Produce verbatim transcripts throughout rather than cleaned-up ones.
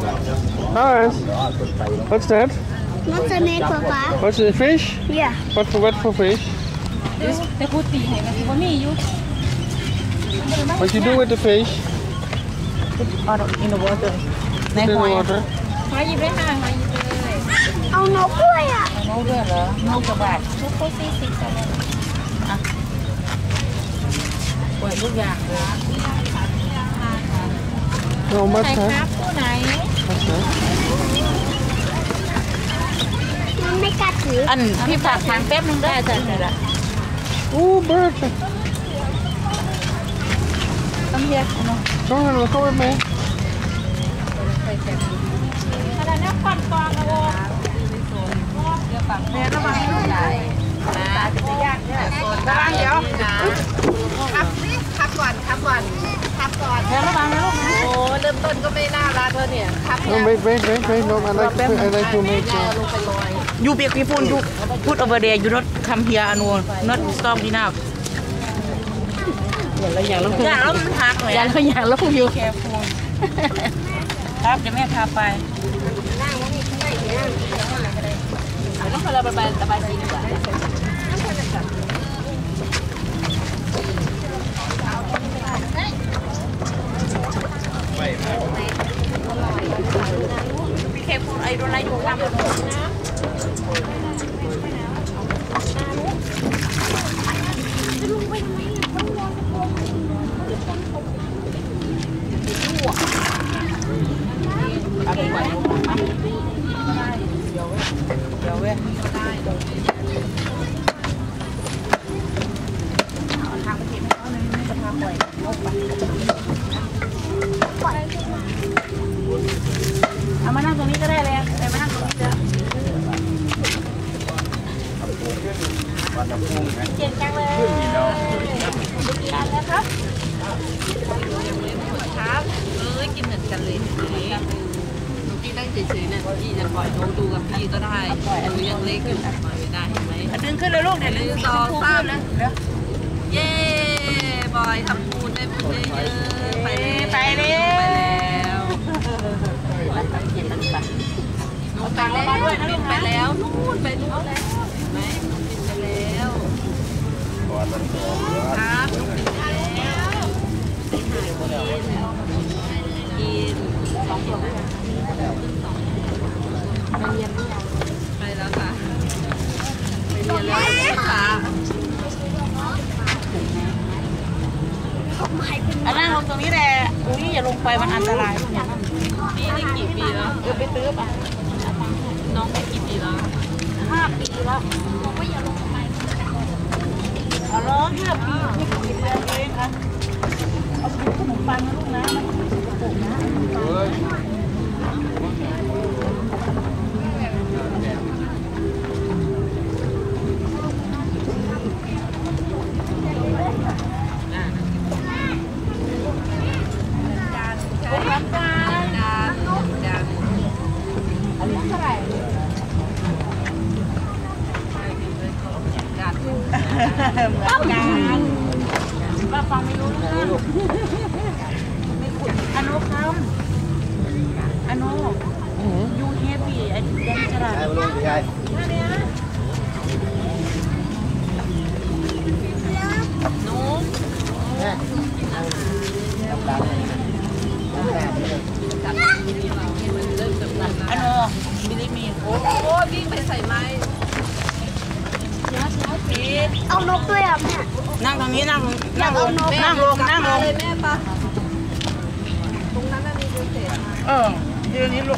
Alice, what's that? What's the name, Papa? What's the fish? Yeah. What for what for fish? แต่กูตีให้กันว่ามีอยู่ What you do with the fish? Out in the water ใน Put it ห in อย the water. หอยหยิบได้ค่ะหอยหยิบเลยเอานกด้วยอ่ะนกด้วยเหรอนกกระบาดนกเขาซีซิกอะไรอ่ะปล่อยทุกอย่างเลย No, what's ไหนค that? รับผู้ไหน What's that? มันไม่กัดถืออันพี่ฝากทางแป๊บนึงได้จ้ะจ้ะ Oh, bird. ต้องเรียกเนาะ Come on, go with me. อะไรนะก่อนก่อนนะโว้เดี๋ยวฝั่งแม่ระวังลูกใหญ่นะจะยากเนี่ยระวังเดี๋ยวครับขับก่อนขับก่อนขับก่อนแม่ระวังนะลูกนะโอ้เริ่มต้นก็ไม่น่ารักแล้วเนี่ยขับ No, wait, wait, wait, wait. No, I like to, I like to make. Uh, ลงไปลอย You big people, you put over there. You not come here, Anu. Not stop enough. อย่างแล้วอย่าแล้วมันหักเลยอย่างแล้วอย่างแล้วอยู่แคฟูครับเดี๋ยวแม่พาไปต้องพาเราไประบายสีดีกว่าพี่แคฟูไอ้โดนไล่ดูว่าอะไรไหวเดี๋ยวเดี๋ยวเว้ยทางไปทีมเขาเลยไม่จะพาปล่อยลบไปเอามานั่งตรงนี้ก็ได้เลยเอามานั่งตรงนี้เถอะเก่งจังเลยกินแล้วครับครับเอ้ยกินเหมือนกันเลยพี่ได้เฉยๆเนี่ยพี่จะปล่อยน้องดูกับพี่ก็ได้หนูยังเล็กอยู่ปล่อยไม่ได้เห็นไหมดึงขึ้นเลยลูกเดี๋ยวดึงสองสามนะเย้บอยทำปูนได้ปูนได้เยอะไปไปแล้วไปแล้วหนูไปแล้วบินไปแล้วนู่นไปนู่นแล้วเห็นไหมบินไปแล้วครับกินสองคนไปเรียนหรือยังไปแล้วค่ะไปเรียนแล้วค่ะอันนั่งลงตรงนี้แหละอุ้ยอย่าลงไปมันอันตรายพี่นี่กี่ปีแล้วเออไปตื้อป่ะน้องไปกี่ปีแล้วห้าปีแล้วบอกว่าอย่าลงไปอ๋อเหรอห้าปีไม่กี่เดือนเองค่ะเอาไปขนมปังนะลูกนะมันถูกนะการป้าฟังไม่รู้เรื่องไม่ขุดอนุคำอนุยูเฮฟวี่ไอ้ยังฉลาดหนูอนุบิลลี่มีโอ้โหวิ่งไปใส่ไม้เอานกด้วยอ่ะแม่นั่งตรงนี้นั่งนั่งลงนั่งลงนั่งลงเลยแม่ปะตรงนั้นน่ะมีดูเศษเออยืนนี้ลูก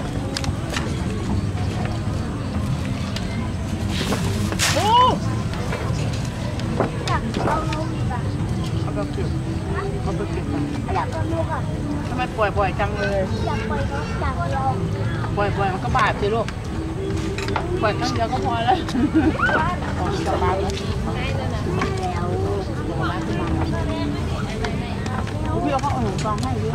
โอ้อยากเอานกอีกอ่ะเอาไปเก็บเอาไปเก็บอยากเอานกอ่ะทำไมปล่อยบ่อยจังเลยอยากปล่อยนกอยากลองปล่อยบ่อยมันก็บาดสิลูกปล่อยครั้งเดียวก็พอแล้วสบายแล้วพี่เอาข้าวหมูซองให้ด้วย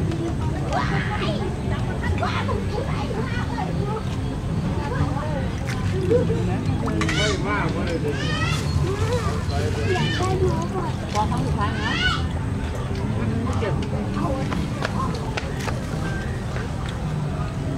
พอครั้งสุดท้ายนะเก็บ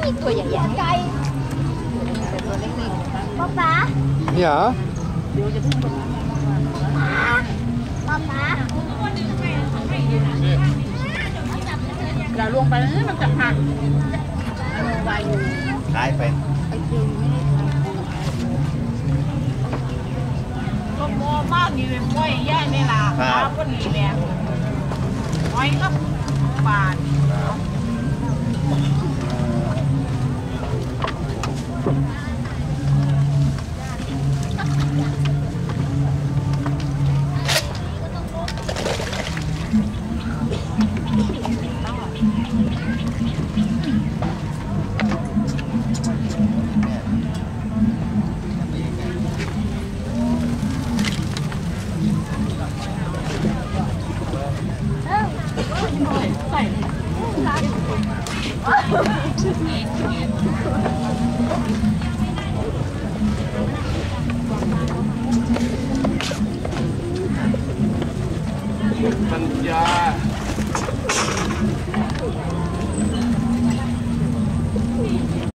มีตัวใหญ่ๆไก่ป๊าป๊า Ja. ป๊าป๊าเราลงไปแล้วมันจะหักไวอยู่ขายไปก็โมมากอยู่ม้อยย่ายในลาครับก็หนีแม่ม้อยก็บาดปัญญาเ